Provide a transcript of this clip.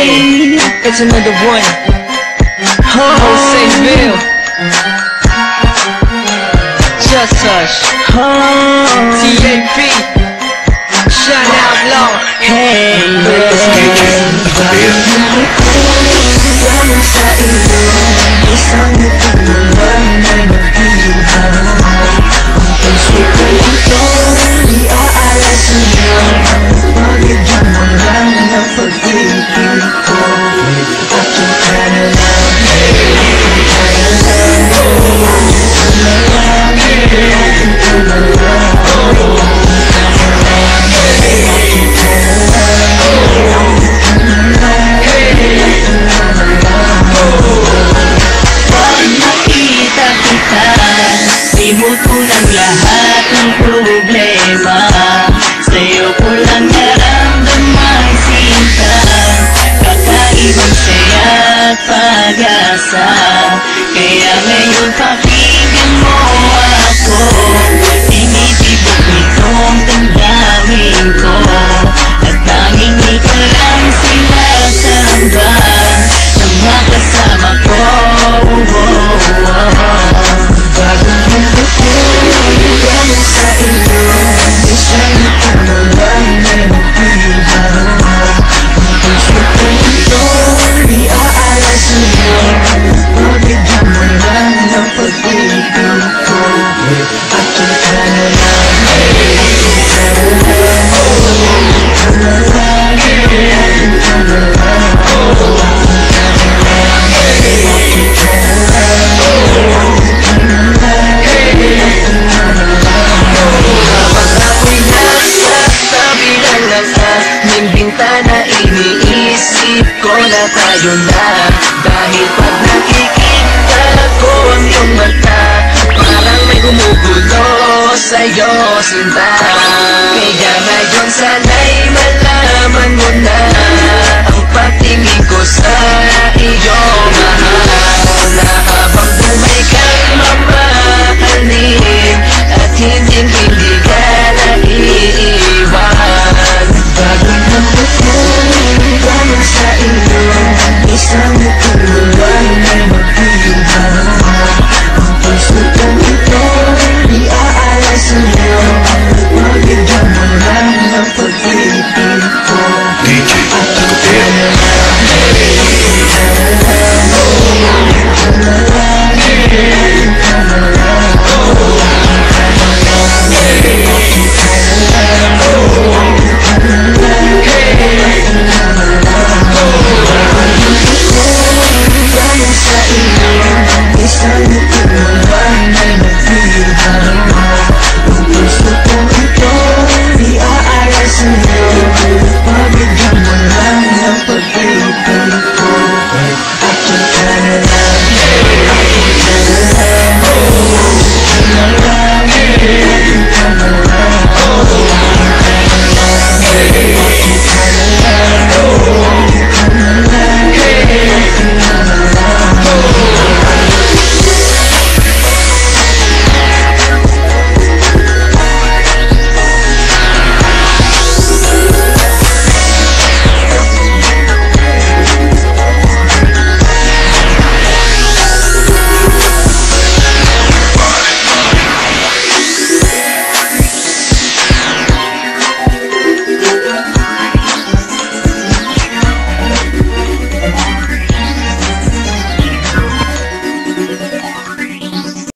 Yeah, it's another one. Joseville, Just Hush, TAP, Shine Out Low. Hey, isang nagtuluan ay mag-iuhaw. Ang puso ko ito, iaalay sa'yo. Pagigyan mo lang ng pag-ibig ko. Akin ka na lang, akin ka na lang, akin ka na lang, akin ka na lang, Ibutulang lahat ng problema. Sa'yo ko lang naramdaman sinta. Kakaibang saya at pag-asa. Kaya ngayon pakinggan mo ako. Tinitibok nitong damdamin ko. At tanging ikaw lang sinasamba. Nang makasama ko. Bagong mundo ko, iwanan sa iyo. Isang nagtuluan ay mag-iuhaw. Ang puso ko ito, iaalay sa'yo. Pagigyan mo lang ng pag-ibig ko. Akin ka na lang, akin ka na lang, akin ka na lang, akin ka na lang, akin ka na lang. Bintana, iniisip ko na tayo na. Dahil pag nakikita ko ang iyong mata, parang may gumugulo sa'yo, sinta. Kaya ngayon sana'y malaman mo na ang pagtingin ko sa iyo, mahal. Na habang buhay kang mamahalin at hindi ka naiiwan. Bagong mundo ko, iwanan sa iyo. Isang nagtuluan ay mag-iuhaw. Ang puso ko ito, iaalay sa'yo. Pagigyan mo lang ng pag-ibig ko. Akin ka na lang, akin ka na lang, akin ka na lang, akin ka na lang, akin ka na lang, isang nagtuluan ay mag-iuhaw. Ang puso ko ito, iaalay sa'yo.